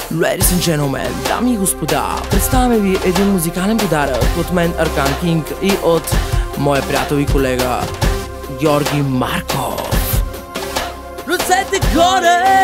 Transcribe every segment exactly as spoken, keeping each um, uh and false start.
Ladies and gentlemen, дами и господа, представяме ви един музикален подарък от мен, Аркан Кинг, и от моя приятел и колега Георги Марков. Ръцете горе!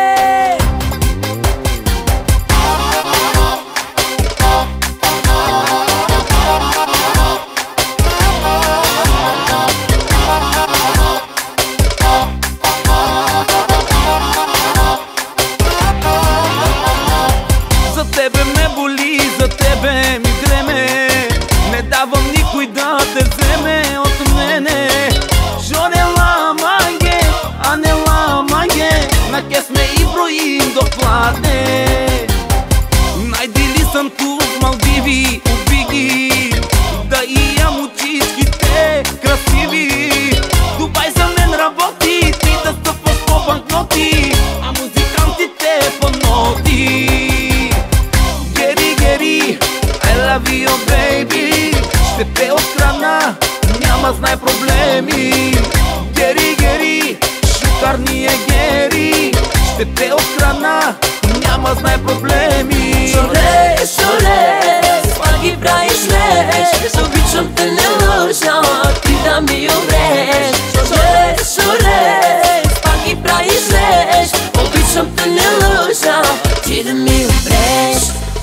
За тебе ме боли, за тебе ми дреме, не давам никой да те вземе от мене. Жоре ламанге, а не ламанге, на ке сме и броим до пладне. Найди ли съм ту в Малдиви, уби ги, да имам очичките красиви. Дубай за мен работи, ти да стъпваш по банкноти, а музикантите по ноти. I love you, baby. Ще те отхрана, няма знай проблеми. Гери, гери, шукарни е Гери. Ще те отхрана, няма знай проблеми. Шоре, шоре, спа ги правиш леш. Обичам те, не лъжа, ти да ми умреш. Шоре, шоре, спа ги правиш леш. Обичам те, не лъжа, ти да ми умреш.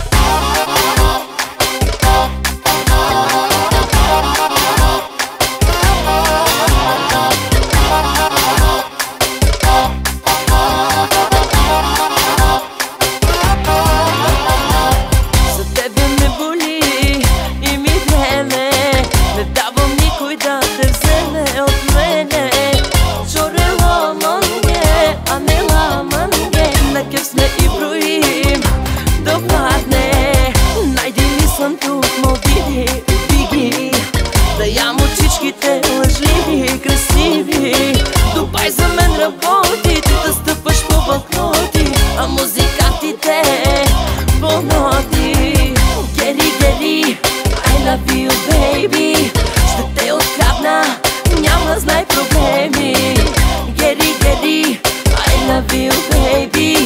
Лъжливи, красиви, Дубай за мен работи, ти да стъпаш по банкноти, а музикантите по ноти. Гери, гери, I love you, baby. Ще те открадна, няма знай проблеми. Гери, гери, I love you, baby.